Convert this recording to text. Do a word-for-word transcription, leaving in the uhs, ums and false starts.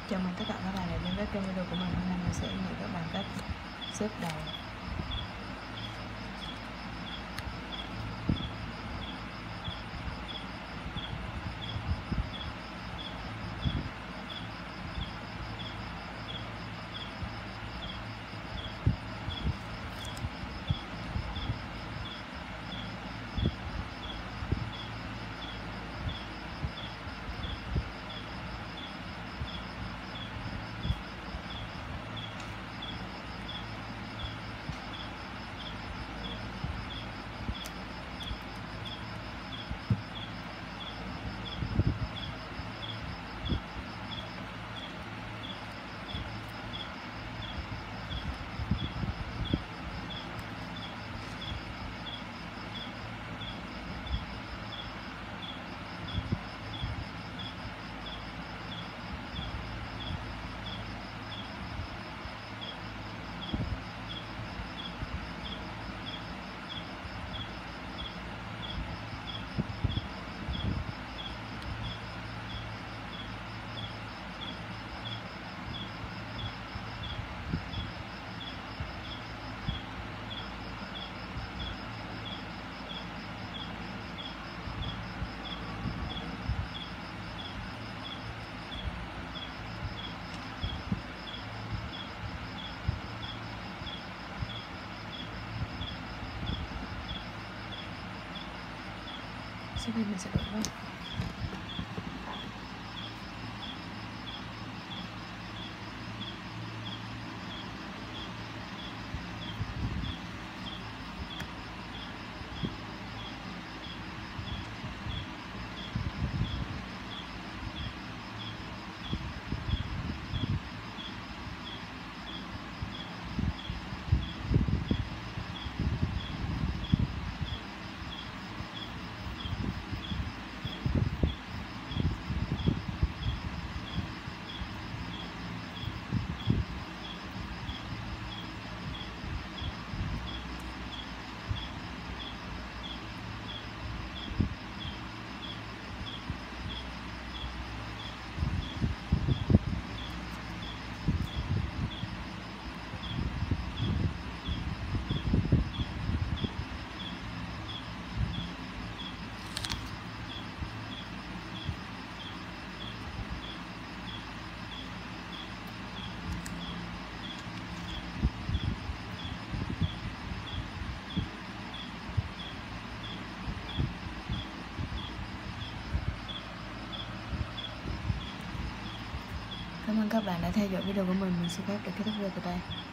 Chào mừng tất cả các bạn đã đến với kênh video của mình. Hôm nay mình sẽ hướng dẫn các bạn cách xếp đầu. Sau đây mình sẽ đổi vào. Cảm ơn các bạn đã theo dõi video của mình. Mình xin phép được kết thúc video tại đây.